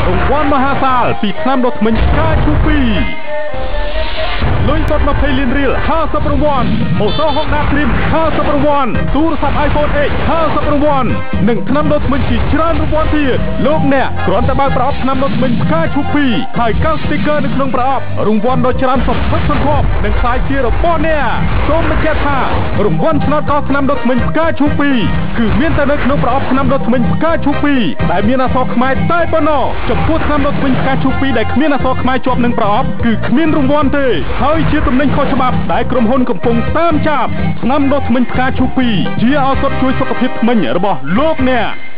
รางวัลมหาศาลปีน้ำรถมันกาชูปีลุยสดมาเพลินเรียล50 รางวัลโมโซฮอกดาทริม50 รางวัลទូរស័ព្ទ iPhone 8 50 រង្វាន់និងថ្នាំដុសធ្មេញជាច្រើនរង្វាន់ទៀតលោកអ្នកគ្រាន់តែបើកប្រអប់ថ្នាំដុសធ្មេញផ្កាឈូពីហើយកោតស្ទីគ័រនៅក្នុងប្រអប់រង្វាន់ដ៏ច្រើនសន្ធឹកសន្ធាប់និងខ្លាយជារបស់អ្នកសូមបញ្ជាក់ថារង្វាន់ឆ្នោតកោថ្នាំដុសធ្មេញផ្កាឈូពីគឺមានតែនៅក្នុងប្រអប់ថ្នាំដុសធ្មេញផ្កាឈូពីដែលមានអក្សរខ្មែរតែប៉ុណ្ណោះចំពោះថ្នាំដុសធ្មេញផ្កាឈូពីដែលគ្មានអក្សរខ្មែរជាប់នឹងប្រអប់គឺគ្មានរង្វាន់ទេហើយជាទំនិញខុសច្បាប់ដែលក្រុមហ៊ុនកំពុងតាមចាប់ថ្នាំដុសធ្មេញផ្កាឈូពីជាឱសថជួយសុខភាពធ្មេញរបស់លោកអ្នក